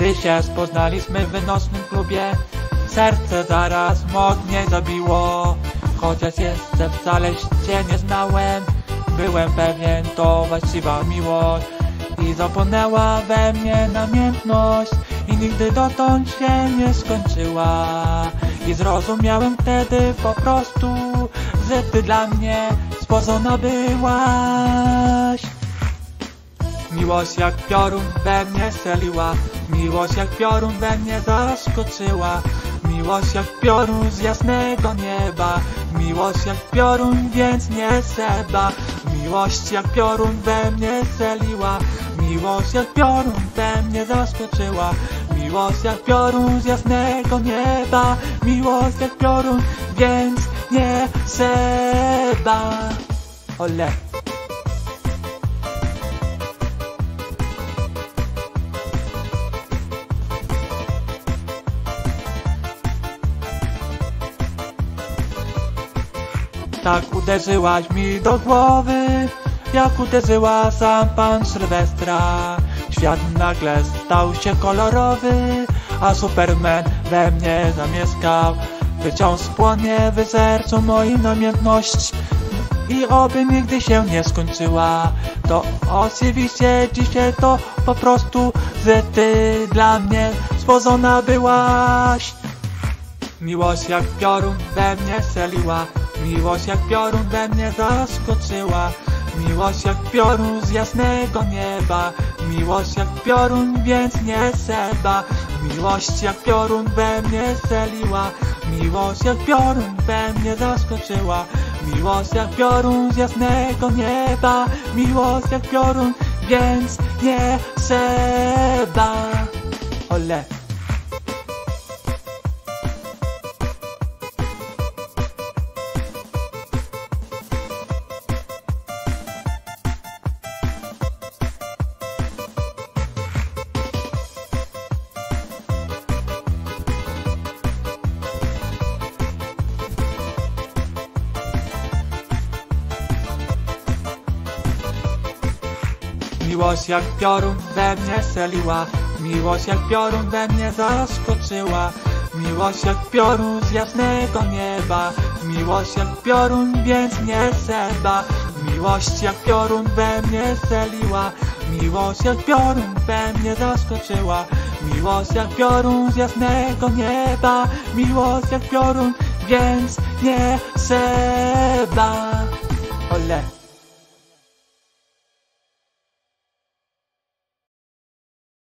Gdy się spoznaliśmy w nocnym klubie, serce zaraz mocniej zabiło. Chociaż jeszcze wcale cię nie znałem, byłem pewien, to właściwa miłość. I zapłonęła we mnie namiętność i nigdy dotąd się nie skończyła. I zrozumiałem wtedy po prostu, że ty dla mnie stworzona byłaś. Miłość jak piorun we mnie strzeliła, miłość jak piorun we mnie zaskoczyła. Miłość jak piorun z jasnego nieba, miłość jak piorun, więc nie trzeba. Miłość jak piorun we mnie strzeliła, miłość jak piorun we mnie zaskoczyła. Miłość jak piorun z jasnego nieba, miłość jak piorun, więc nie trzeba. Ole. Tak uderzyłaś mi do głowy, jak uderzyła sam pan Sylwestra. Świat nagle stał się kolorowy, a Superman we mnie zamieszkał. Wciąż płonie w sercu mojej namiętność i oby nigdy się nie skończyła. To oczywiście dzisiaj to po prostu, że ty dla mnie stworzona byłaś. Miłość jak piorun we mnie strzeliła, miłość jak piorun we mnie zaskoczyła. Miłość jak piorun z jasnego nieba, miłość jak piorun, więc nie trzeba. Miłość jak piorun we mnie strzeliła, miłość jak piorun we mnie zaskoczyła. Miłość jak piorun z jasnego nieba, miłość jak piorun, więc nie trzeba. Ole. Miłość jak piorun we mnie strzeliła, miłość jak piorun we mnie zaskoczyła. Miłość jak piorun z jasnego nieba, miłość jak piorun, więc nie trzeba. Miłość jak piorun we mnie strzeliła, miłość jak piorun we mnie zaskoczyła. Miłość jak piorun z jasnego nieba, miłość jak piorun, więc nie trzeba. Ole.